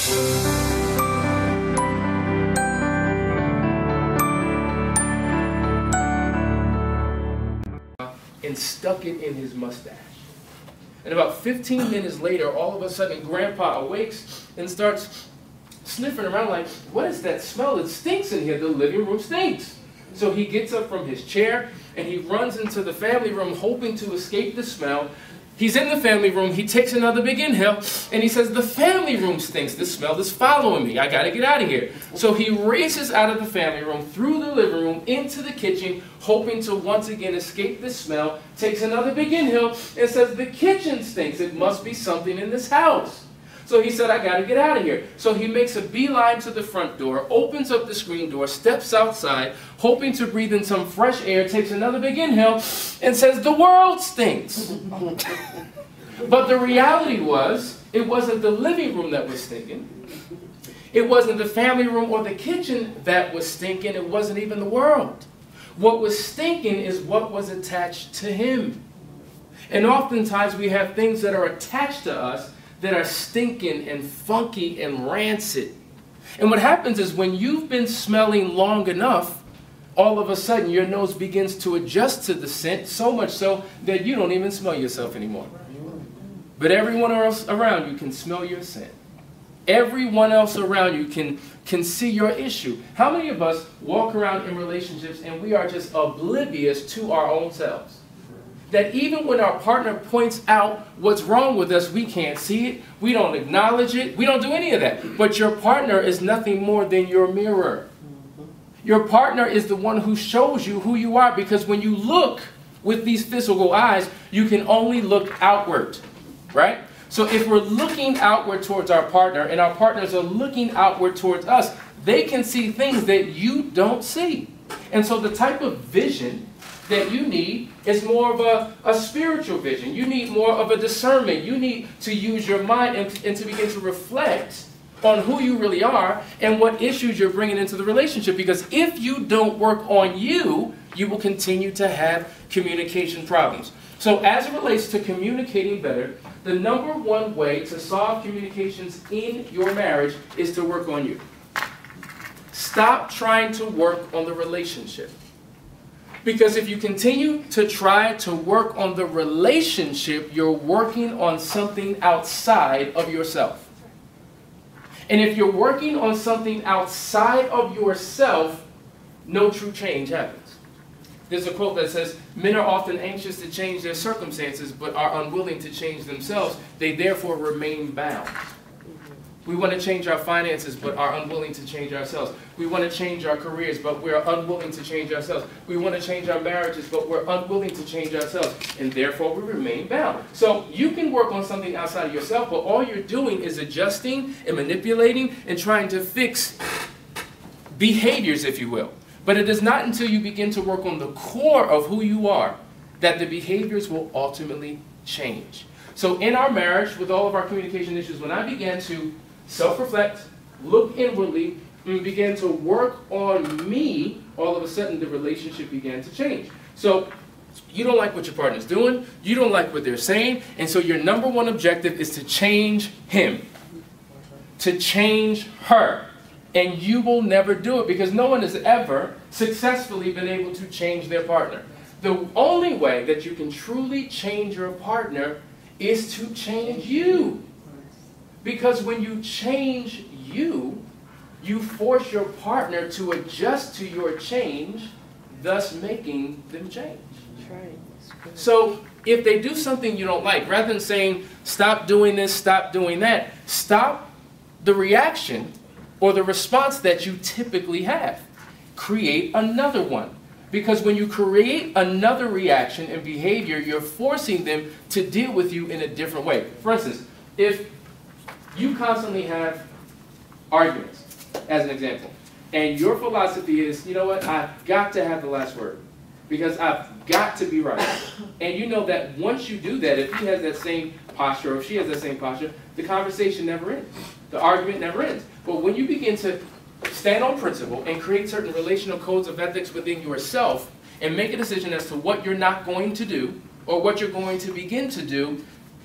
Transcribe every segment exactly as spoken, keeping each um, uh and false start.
And stuck it in his mustache. And about fifteen minutes later, all of a sudden, Grandpa awakes and starts sniffing around like, what is that smell? It stinks in here. The living room stinks. So he gets up from his chair and he runs into the family room hoping to escape the smell. He's in the family room. He takes another big inhale and he says, the family room stinks. The smell is following me. I got to get out of here. So he races out of the family room, through the living room, into the kitchen, hoping to once again escape the smell, takes another big inhale and says, the kitchen stinks. It must be something in this house. So he said, I got to get out of here. So he makes a beeline to the front door, opens up the screen door, steps outside, hoping to breathe in some fresh air, takes another big inhale, and says, the world stinks. But the reality was, it wasn't the living room that was stinking. It wasn't the family room or the kitchen that was stinking. It wasn't even the world. What was stinking is what was attached to him. And oftentimes we have things that are attached to us that are stinking and funky and rancid. And what happens is when you've been smelling long enough, all of a sudden your nose begins to adjust to the scent, so much so that you don't even smell yourself anymore. But everyone else around you can smell your scent. Everyone else around you can, can see your issue. How many of us walk around in relationships and we are just oblivious to our own selves? That even when our partner points out what's wrong with us, we can't see it, we don't acknowledge it, we don't do any of that. But your partner is nothing more than your mirror. Your partner is the one who shows you who you are, because when you look with these physical eyes, you can only look outward, right? So if we're looking outward towards our partner and our partners are looking outward towards us, they can see things that you don't see. And so the type of vision that you need is more of a, a spiritual vision. You need more of a discernment. You need to use your mind and, and to begin to reflect on who you really are and what issues you're bringing into the relationship. Because if you don't work on you, you will continue to have communication problems. So as it relates to communicating better, the number one way to solve communications in your marriage is to work on you. Stop trying to work on the relationship. Because if you continue to try to work on the relationship, you're working on something outside of yourself. And if you're working on something outside of yourself, no true change happens. There's a quote that says, men are often anxious to change their circumstances, but are unwilling to change themselves. They therefore remain bound. We want to change our finances, but are unwilling to change ourselves. We want to change our careers, but we're unwilling to change ourselves. We want to change our marriages, but we're unwilling to change ourselves. And therefore, we remain bound. So you can work on something outside of yourself, but all you're doing is adjusting and manipulating and trying to fix behaviors, if you will. But it is not until you begin to work on the core of who you are that the behaviors will ultimately change. So in our marriage, with all of our communication issues, when I began to self-reflect, look inwardly, and began to work on me, all of a sudden the relationship began to change. So you don't like what your partner's doing, you don't like what they're saying, and so your number one objective is to change him, to change her. And you will never do it because no one has ever successfully been able to change their partner. The only way that you can truly change your partner is to change you. Because when you change you, you force your partner to adjust to your change, thus making them change. So if they do something you don't like, rather than saying, stop doing this, stop doing that, stop the reaction or the response that you typically have. Create another one. Because when you create another reaction and behavior, you're forcing them to deal with you in a different way. For instance, if you constantly have arguments, as an example, and your philosophy is, you know what, I've got to have the last word, because I've got to be right. And you know that once you do that, if he has that same posture, or if she has that same posture, the conversation never ends. The argument never ends. But when you begin to stand on principle and create certain relational codes of ethics within yourself and make a decision as to what you're not going to do or what you're going to begin to do,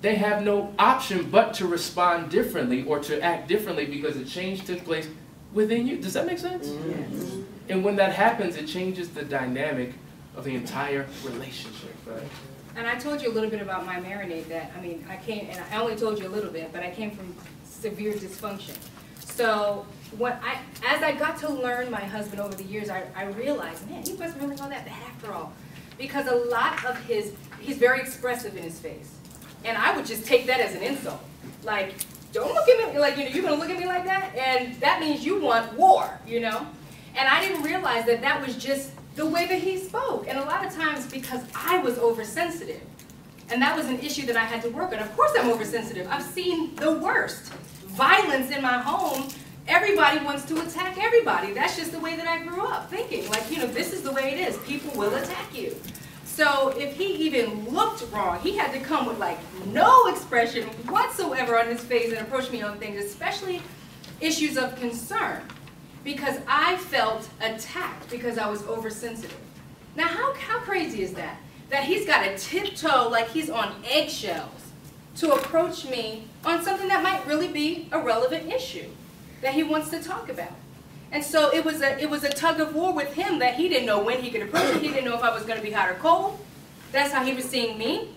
they have no option but to respond differently or to act differently because a change took place within you. Does that make sense? Yes. And when that happens, it changes the dynamic of the entire relationship, right? And I told you a little bit about my marinade that, I mean, I came, and I only told you a little bit, but I came from severe dysfunction. So when I, as I got to learn my husband over the years, I, I realized, man, he wasn't really all that bad after all. Because a lot of his, he's very expressive in his face. And I would just take that as an insult. Like, don't look at me, like, you know, you're gonna look at me like that? And that means you want war, you know? And I didn't realize that that was just the way that he spoke. And a lot of times because I was oversensitive. And that was an issue that I had to work on. Of course I'm oversensitive. I've seen the worst. Violence in my home. Everybody wants to attack everybody. That's just the way that I grew up thinking. Like, you know, this is the way it is. People will attack you. So if he even looked wrong, he had to come with like no expression whatsoever on his face and approach me on things, especially issues of concern. Because I felt attacked because I was oversensitive. Now, how, how crazy is that? That he's got to tiptoe like he's on eggshells to approach me on something that might really be a relevant issue that he wants to talk about. And so it was a, it was a tug of war with him that he didn't know when he could approach me. He didn't know if I was going to be hot or cold. That's how he was seeing me.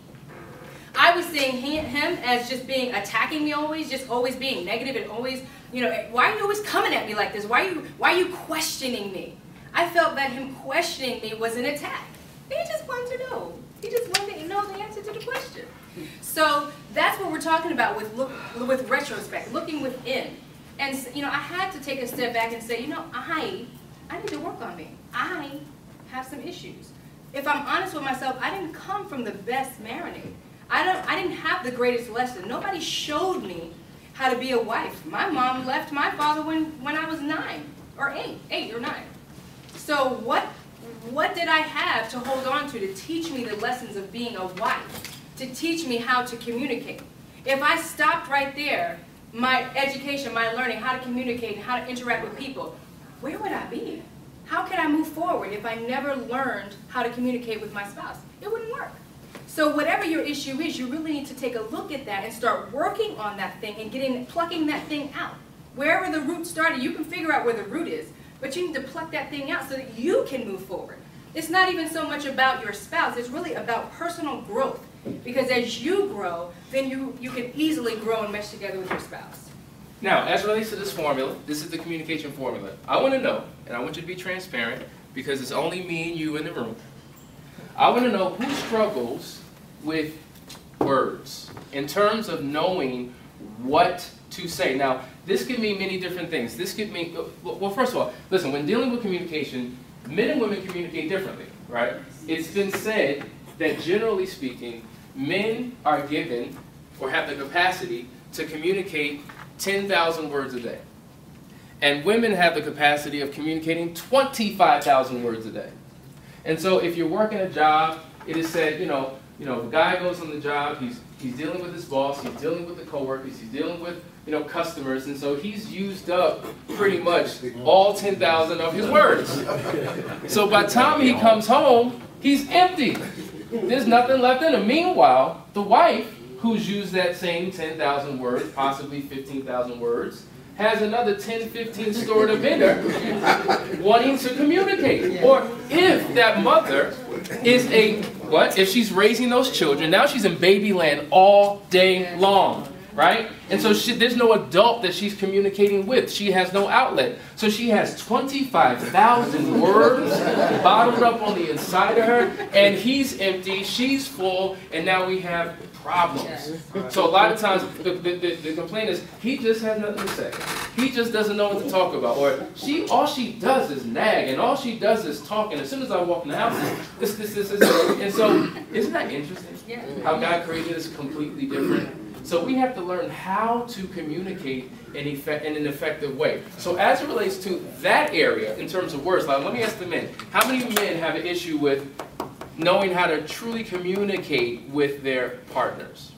I was seeing he, him as just being, attacking me always, just always being negative and always, you know, why are you always coming at me like this? Why are you, why are you questioning me? I felt that him questioning me was an attack. He just wanted to know. He just wanted to know the answer to the question. So that's what we're talking about with look, with retrospect, looking within. And, you know, I had to take a step back and say, you know, I, I need to work on me. I have some issues. If I'm honest with myself, I didn't come from the best marinade. I don't, I didn't have the greatest lesson. Nobody showed me how to be a wife. My mom left my father when, when I was nine, or eight, eight or nine. So what, what did I have to hold on to to teach me the lessons of being a wife, to teach me how to communicate? If I stopped right there, my education, my learning, how to communicate and how to interact with people, where would I be? How could I move forward if I never learned how to communicate with my spouse? It wouldn't work. So whatever your issue is, you really need to take a look at that and start working on that thing and getting, plucking that thing out. Wherever the root started, you can figure out where the root is, but you need to pluck that thing out so that you can move forward. It's not even so much about your spouse, it's really about personal growth. Because as you grow, then you, you can easily grow and mesh together with your spouse. Now, as it relates to this formula, this is the communication formula. I want to know, and I want you to be transparent, because it's only me and you in the room. I want to know who struggles with words in terms of knowing what to say. Now, this could mean many different things. This could mean, well, first of all, listen, when dealing with communication, men and women communicate differently, right? It's been said that generally speaking, men are given or have the capacity to communicate ten thousand words a day. And women have the capacity of communicating twenty-five thousand words a day. And so if you're working a job, it is said, you know, you know, the guy goes on the job, he's, he's dealing with his boss, he's dealing with the coworkers, he's dealing with, you know, customers, and so he's used up pretty much all ten thousand of his words. So by the time he comes home, he's empty. There's nothing left in him. Meanwhile, the wife, who's used that same ten thousand words, possibly fifteen thousand words, has another ten, fifteen stored up in her, wanting to communicate. Or if that mother is a, what? If she's raising those children, now she's in baby land all day long, right? And so she, there's no adult that she's communicating with. She has no outlet. So she has twenty-five thousand words bottled up on the inside of her, and he's empty, she's full, and now we have problems. So a lot of times the, the, the, the complaint is, he just has nothing to say. He just doesn't know what to talk about. Or she, all she does is nag, and all she does is talk, and as soon as I walk in the house, this, this, this, this. And so, isn't that interesting? How God created us completely different. So we have to learn how to communicate in, effect, in an effective way. So as it relates to that area, in terms of words, like, let me ask the men, how many men have an issue with knowing how to truly communicate with their partners?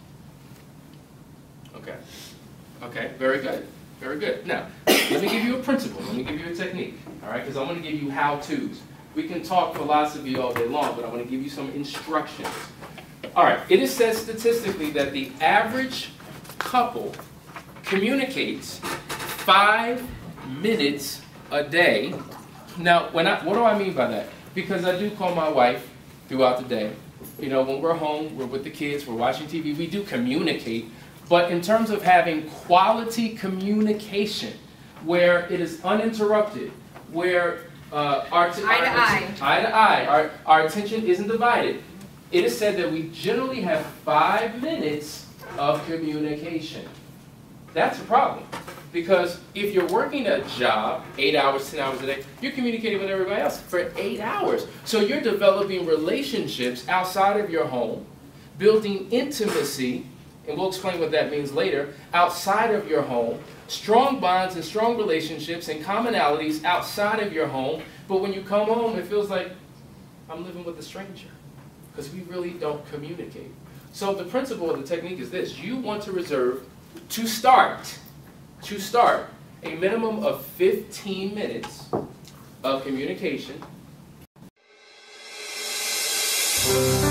Okay. Okay, very good. Very good. Now, let me give you a principle. Let me give you a technique. All right, because I want to give you how-tos. We can talk philosophy all day long, but I want to give you some instructions. All right, it is said statistically that the average couple communicates five minutes a day. Now, when I, what do I mean by that? Because I do call my wife throughout the day. You know, when we're home, we're with the kids, we're watching T V, we do communicate. But in terms of having quality communication, where it is uninterrupted, where uh, our, eye to our, eye. eye to eye, our, our attention isn't divided, it is said that we generally have five minutes of communication. That's a problem. Because if you're working a job, eight hours, ten hours a day, you're communicating with everybody else for eight hours. So you're developing relationships outside of your home, building intimacy, and we'll explain what that means later, outside of your home, strong bonds and strong relationships and commonalities outside of your home. But when you come home, it feels like I'm living with a stranger, because we really don't communicate. So the principle of the technique is this: you want to reserve, to start, to start, a minimum of fifteen minutes of communication.